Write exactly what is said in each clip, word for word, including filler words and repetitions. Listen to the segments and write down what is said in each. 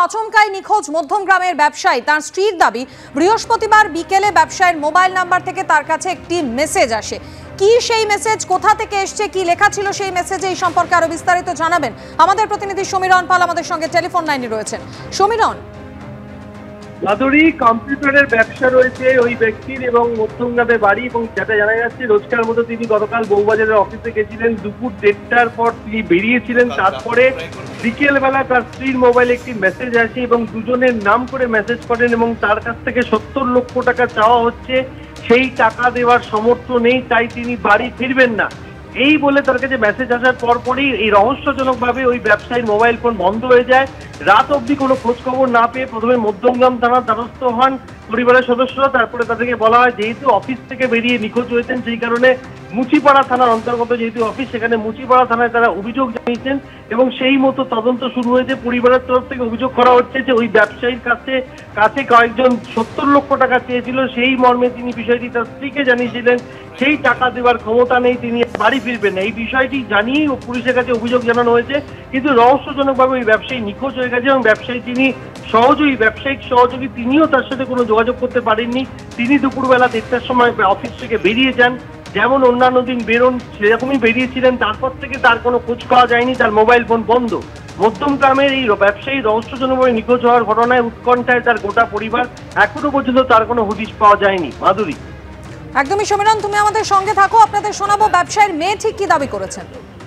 আচমকাই নিখোঁজ মধ্যমগ্রামের ব্যবসায়ী। তার স্ত্রীর দাবি, বৃহস্পতিবার বিকেলে ব্যবসায়ীর মোবাইল নাম্বার থেকে তার কাছে একটি মেসেজ আসে। কি সেই মেসেজ, কোথা থেকে এসছে, কি লেখা ছিল সেই মেসেজে, এই সম্পর্কে আরো বিস্তারিত জানাবেন আমাদের প্রতিনিধি সমীরণ পাল আমাদের সঙ্গে টেলিফোন লাইনে রয়েছেন। সমীরণ, মাধুরী, কম্পিউটারের ব্যবসা রয়েছে ওই ব্যক্তির এবং মধ্যমগ্রামে বাড়ি, এবং যেটা জানা যাচ্ছে রোজকার মতো তিনি গতকাল বউবাজারের অফিসে গেছিলেন। দুপুর দেড়টার পর তিনি বেরিয়েছিলেন। তারপরে বিকেলবেলা তার স্ত্রীর মোবাইলে একটি মেসেজ আসে এবং দুজনের নাম করে মেসেজ করেন এবং তার কাছ থেকে সত্তর লক্ষ টাকা চাওয়া হচ্ছে। সেই টাকা দেওয়ার সামর্থ্য নেই, তাই তিনি বাড়ি ফিরবেন না এই বলে তার কাছে মেসেজ আসার পরপরই এই রহস্যজনকভাবে ওই ব্যবসায়ীর মোবাইল ফোন বন্ধ হয়ে যায়। রাত অবধি কোনো খোঁজ খবর না পেয়ে প্রথমে মধ্যমগ্রাম থানার দ্বারস্থ হন পরিবারের সদস্যরা। তারপরে তাদেরকে বলা হয় যেহেতু অফিস থেকে বেরিয়ে নিখোঁজ হয়েছেন, সেই কারণে মুচিপাড়া থানার অন্তর্গত যেহেতু অফিস, সেখানে মুচিপাড়া থানায় তারা অভিযোগ জানিয়েছেন এবং সেই মতো তদন্ত শুরু হয়েছে। পরিবারের তরফ থেকে অভিযোগ করা হচ্ছে যে ওই ব্যবসায়ীর কাছে কাছে কয়েকজন সত্তর লক্ষ টাকা চেয়েছিল, সেই মর্মে তিনি বিষয়টি তার স্ত্রীকে জানিয়েছিলেন। সেই টাকা দেওয়ার ক্ষমতা নেই, তিনি বাড়ি ফিরবেন না। এই বিষয়টি জানিয়েই পুলিশের কাছে অভিযোগ জানানো হয়েছে, কিন্তু রহস্যজনকভাবে ওই ব্যবসায়ী নিখোঁজ হয়ে গেছে এবং ব্যবসায়ী যিনি সহযোগী ব্যবসায়িক সহযোগী তিনিও তার সাথে কোনো যোগাযোগ করতে পারেননি। তিনি দুপুরবেলা দেড়টার সময় অফিস থেকে বেরিয়ে যান, যেমন অন্যান্য দিন বেরোন সেরকমই বেরিয়েছিলেন। তারপর থেকে তার কোনো খোঁজ পাওয়া যায়নি, তার মোবাইল ফোন বন্ধ। মধ্যমগ্রামের এই ব্যবসায়ী রহস্যজনকভাবে নিখোঁজ হওয়ার ঘটনায় উৎকণ্ঠায় তার গোটা পরিবার, এখনো পর্যন্ত তার কোনো হদিশ পাওয়া যায়নি। মাধুরী, একদমই সমীরণ, তুমি আমাদের সঙ্গে থাকো, আপনাদের শোনাবো ব্যবসায়ীর মেয়ে ঠিক কি দাবি করেছেন।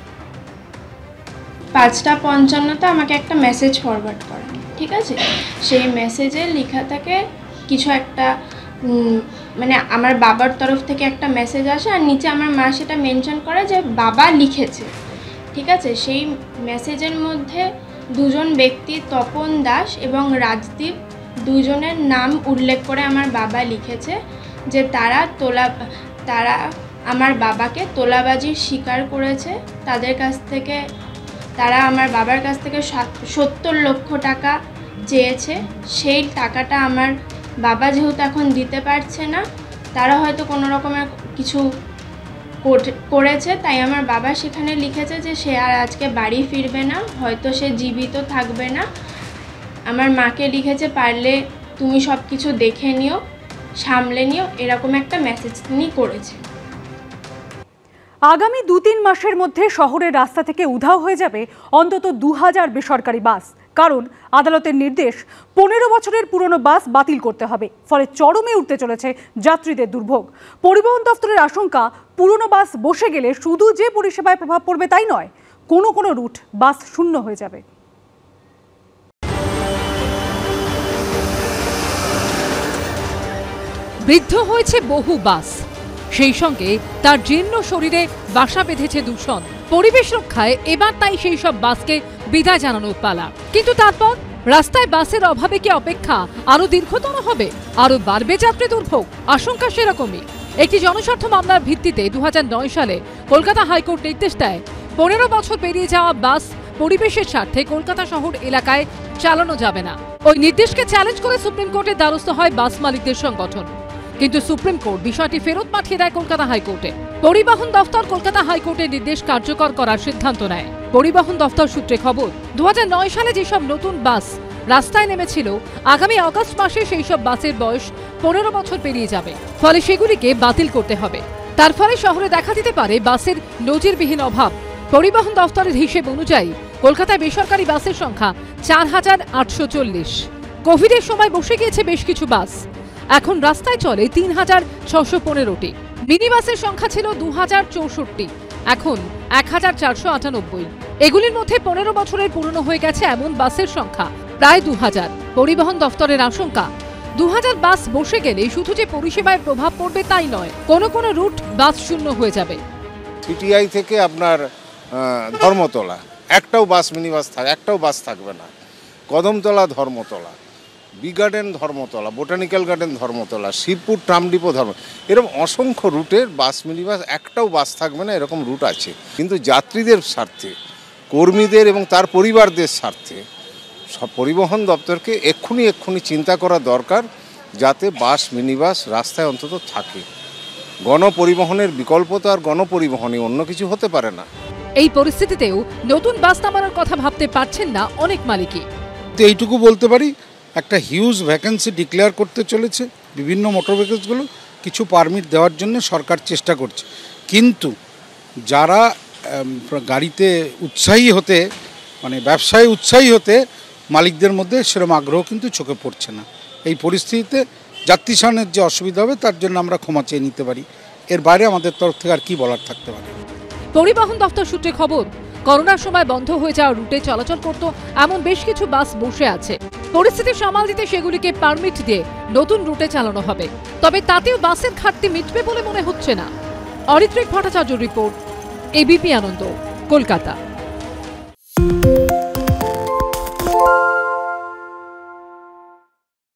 পাঁচটা পঞ্চান্নতে আমাকে একটা মেসেজ ফরওয়ার্ড করেন, ঠিক আছে? সেই মেসেজে লেখা থাকে কিছু একটা, মানে আমার বাবার তরফ থেকে একটা মেসেজ আসে আর নিচে আমার মা সেটা মেনশন করে যে বাবা লিখেছে, ঠিক আছে? সেই মেসেজের মধ্যে দুজন ব্যক্তি, তপন দাস এবং রাজদীপ, দুজনের নাম উল্লেখ করে আমার বাবা লিখেছে যে তারা তোলা তারা আমার বাবাকে তোলাবাজির শিকার করেছে। তাদের কাছ থেকে তারা আমার বাবার কাছ থেকে সত্তর লক্ষ টাকা চেয়েছে। সেই টাকাটা আমার বাবা যেহেতু এখন দিতে পারছে না, তারা হয়তো কোনো রকমের কিছু করেছে, তাই আমার বাবা সেখানে লিখেছে যে সে আর আজকে বাড়ি ফিরবে না, হয়তো সে জীবিত থাকবে না। আমার মাকে লিখেছে পারলে তুমি সব কিছু দেখে নিও, সামলে নিও, এরকম একটা মেসেজ তিনি করেছে। আগামী দু তিন মাসের মধ্যে শহরের রাস্তা থেকে উধাও হয়ে যাবে অন্তত দু হাজার বেসরকারি বাস। কারণ আদালতের নির্দেশ, পনেরো বছরের পুরনো বাস বাতিল করতে হবে। ফলে চরমে উঠতে চলেছে যাত্রীদের দুর্ভোগ। পরিবহন দপ্তরের আশঙ্কা, পুরনো বাস বসে গেলে শুধু যে পরিষেবায় প্রভাব পড়বে তাই নয়, কোনো কোনো রুট বাস শূন্য হয়ে যাবে। বৃদ্ধ হয়েছে বহু বাস, সেই সঙ্গে তার জীর্ণ শরীরে বাসা বেঁধেছে দূষণ। পরিবেশ রক্ষায় এবার তাই সেই সব বাসকে বিদায় জানানোর পালা। কিন্তু তারপর রাস্তায় বাসের অভাবে কি অপেক্ষা আরো দীর্ঘতর হবে, আরো বাড়বে যাত্রী দুর্ভোগ? আশঙ্কা সেরকমই। একটি জনস্বার্থ মামলার ভিত্তিতে দু হাজার নয় সালে কলকাতা হাইকোর্ট নির্দেশ দেয়, পনেরো বছর পেরিয়ে যাওয়া বাস পরিবেশের স্বার্থে কলকাতা শহর এলাকায় চালানো যাবে না। ওই নির্দেশকে চ্যালেঞ্জ করে সুপ্রিম কোর্টের দ্বারস্থ হয় বাস মালিকদের সংগঠন। কিন্তু সুপ্রিম কোর্ট বিষয়টি ফেরত পাঠিয়ে দেয় কলকাতা হাইকোর্টে। পরিবহন দফতর কলকাতা হাইকোর্টের নির্দেশ কার্যকর করার সিদ্ধান্ত নেয়। পরিবহন দফতর সূত্রে খবর, দু হাজার নয় সালে যেসব নতুন বাস রাস্তায় নেমেছিল, আগামী আগস্ট মাসে সেই সব বাসের বয়স পনেরো বছর পেরিয়ে যাবে। ফলে সেগুলিকে বাতিল করতে হবে। তার ফলে শহরে দেখা দিতে পারে বাসের নজিরবিহীন অভাব। পরিবহন দফতরের হিসেব অনুযায়ী কলকাতায় বেসরকারি বাসের সংখ্যা চার হাজার আটশো চল্লিশ। কোভিডের সময় বসে গিয়েছে বেশ কিছু বাস। এখন রাস্তায় চলে তিন হাজার ছশো পনেরোটি। মিনি বাসের সংখ্যা ছিল দু হাজার চৌষট্টি, এখন এক হাজার চারশো আটানব্বই। এগুলির মধ্যে পনেরো বছরের পুরনো হয়ে গেছে এমন বাসের সংখ্যা প্রায় দু হাজার। পরিবহন দফতরের আশঙ্কা, দু হাজার বাস বসে গেলে শুধু যে পরিষেবায় প্রভাব পড়বে তাই নয়, কোনো কোনো রুট বাস শূন্য হয়ে যাবে। সিটিআই থেকে আপনার ধর্মতলা একটাও বাস মিনি বাস থাকবে, একটাও বাস থাকবে না। Kadamtala Dharmatala, B garden Dharmatala, botanical garden Dharmatala, Shibpur tram depot ধর্ম, এরকম অসংখ্য রুটের বাস মিনি বাস, একটাও বাস থাকবে না, এরকম রুট আছে। কিন্তু যাত্রীদের স্বার্থে, কর্মীদের এবং তার পরিবারদের স্বার্থে সব পরিবহন দপ্তরকে এক্ষুনি এক্ষুনি চিন্তা করা দরকার, যাতে বাস মিনি বাস রাস্তায় অন্তত থাকে। গণপরিবহনের বিকল্প তো আর গণপরিবহনই, অন্য কিছু হতে পারে না। এই পরিস্থিতিতেও নতুন বাস নামানোর কথা ভাবতে পারছেন না অনেক মালিকই। তো এইটুকু বলতে পারি, একটা হিউজ ভ্যাকেন্সি ডিক্লেয়ার করতে চলেছে বিভিন্ন মোটর ভেহিকলসগুলো, কিছু পারমিট দেওয়ার জন্য সরকার চেষ্টা করছে। কিন্তু যারা গাড়িতে উৎসাহী হতে মানে ব্যবসায় উৎসাহী হতে মালিকদের মধ্যে সেরকম আগ্রহ কিন্তু চোখে পড়ছে না। এই পরিস্থিতিতে যাত্রী সামনের যে অসুবিধা হবে তার জন্য আমরা ক্ষমা চেয়ে নিতে পারি, এর বাইরে আমাদের তরফ থেকে আর কি বলার থাকতে পারে। পরিবহন দপ্তর সূত্রে খবর, করোনার সময় বন্ধ হয়ে যাওয়া রুটে চলাচল করত এমন বেশ কিছু বাস বসে আছে। পরিস্থিতি সামাল দিতে সেগুলিকে পারমিট দিয়ে নতুন রুটে চালানো হবে, তবে তাতেও বাসের ঘাটতি মিটবে বলে মনে হচ্ছে না। Aritrik Bhattacharya report, ABP Ananda, Kolkata.